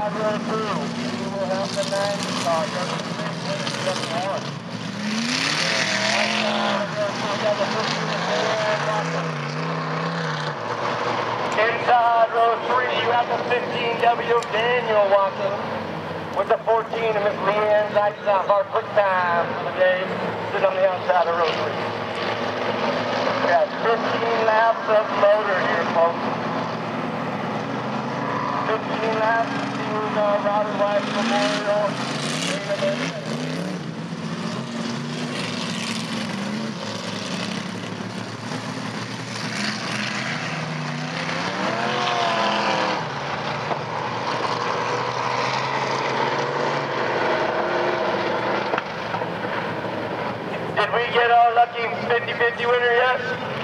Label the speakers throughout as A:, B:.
A: Inside row 2. We will have the 90 car. You're the 6 minutes, 7-1. Inside row 3, you have the 15W Daniel walking with the 14 of Miss Leanne Zykes off our quick time for the day. Sit on the outside of row 3. We got 15 laps of motor here, folks. 15 laps to Robert White Memorial. Did we get our lucky 50-50 winner yet?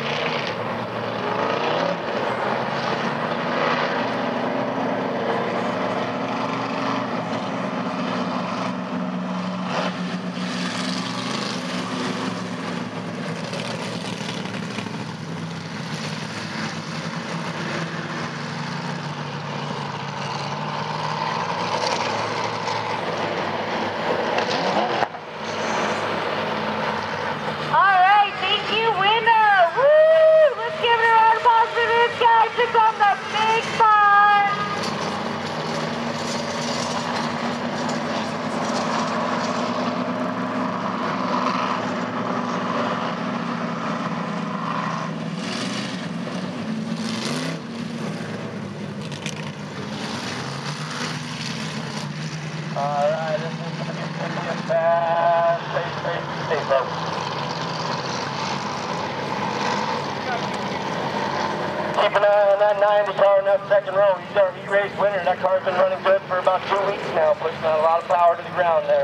A: Alright, this is going to be a fast, safe boat. Keep an eye on that 90 car in that second row. He's our E-race winner. That car's been running good for about 2 weeks now, pushing out a lot of power to the ground there.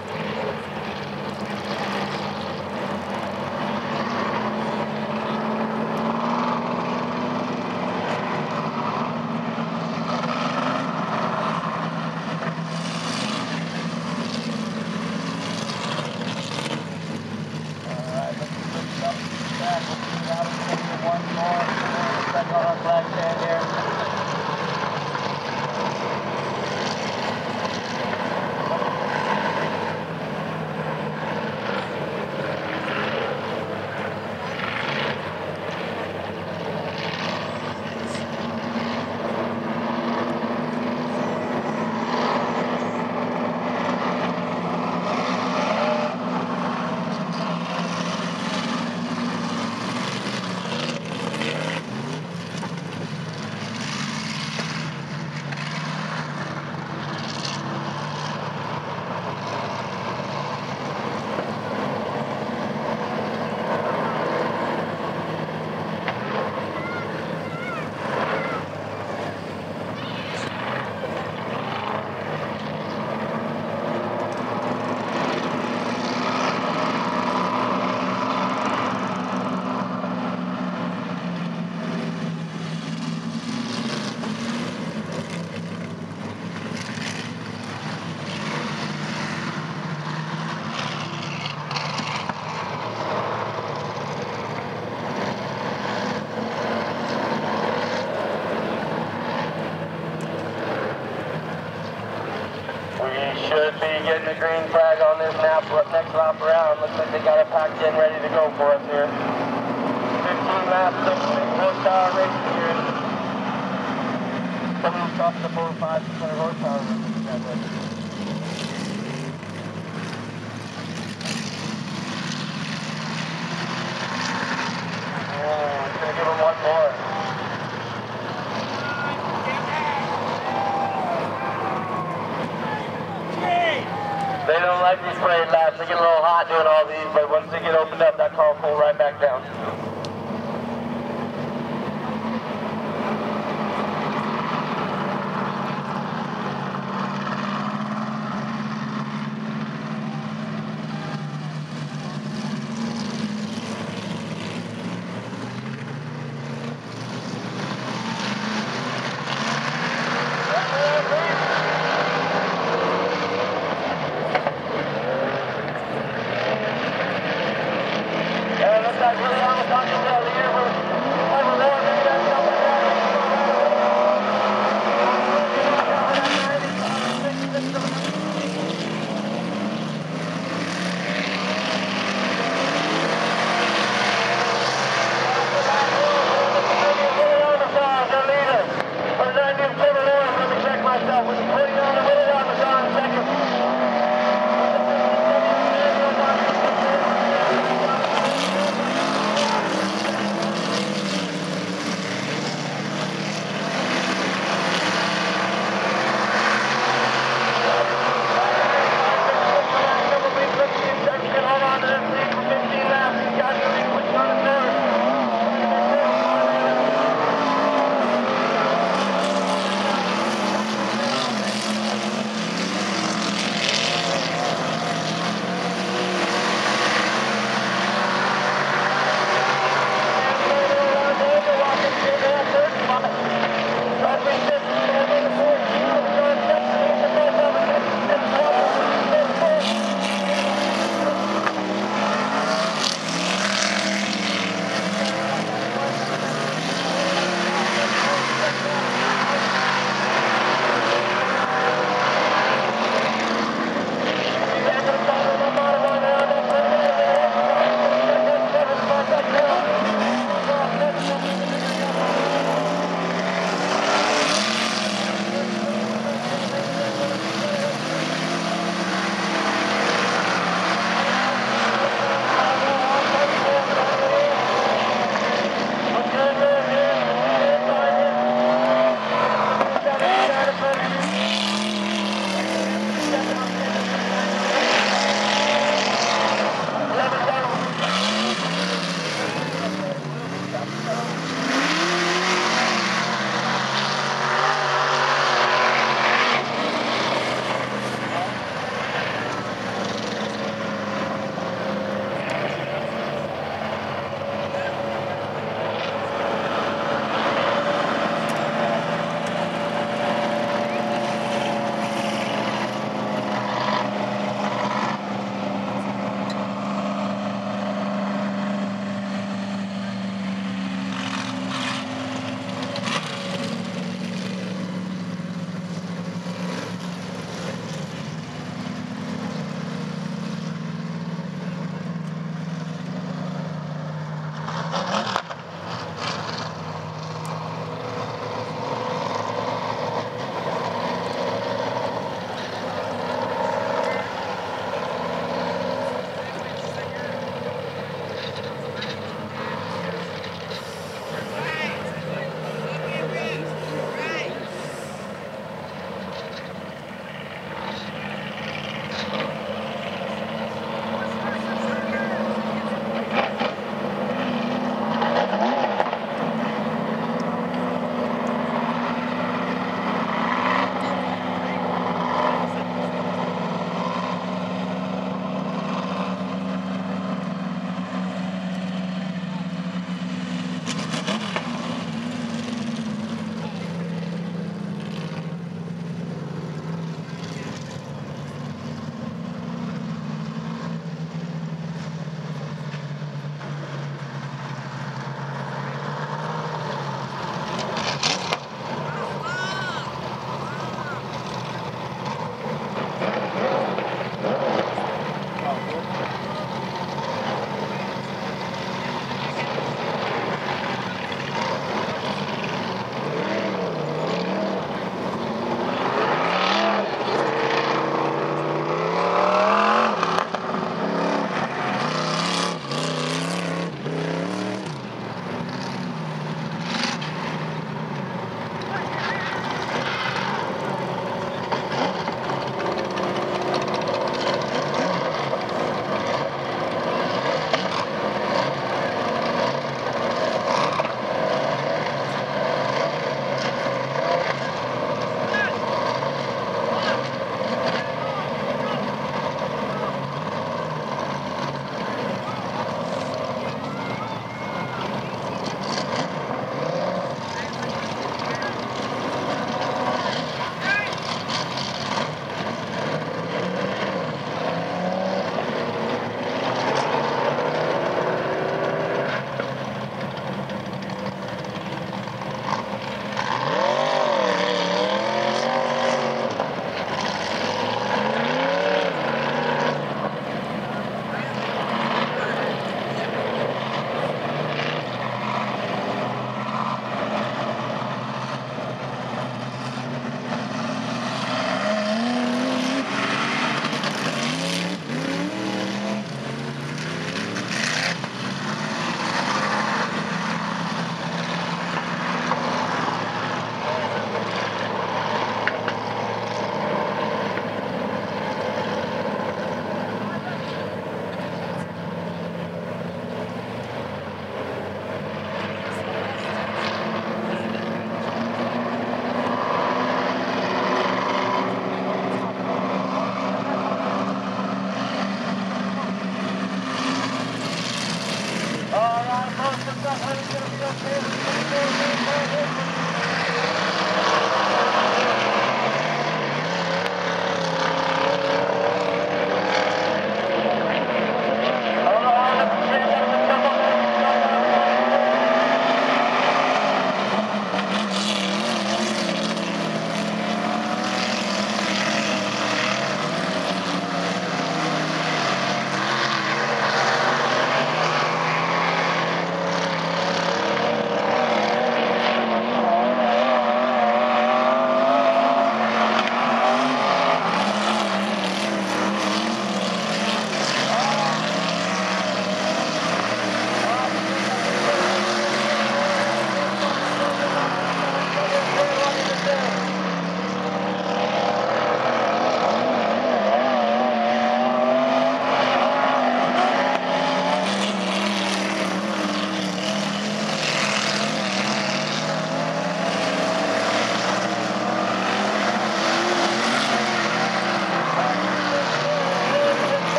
A: Should be getting the green flag on this next lap around. Looks like they got it packed in, ready to go for us here. 15 laps, 6 horsepower race here. Somebody's dropping the 4 or 5 horsepower race. I'm going to give him one more. They don't like these parade laps. They get a little hot doing all these, but once they get opened up, that car will pull right back down. Really almost on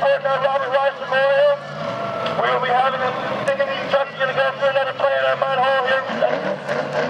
A: reporting on Robert Rice Memorial. We will be having them thinking these trucks are going to go through another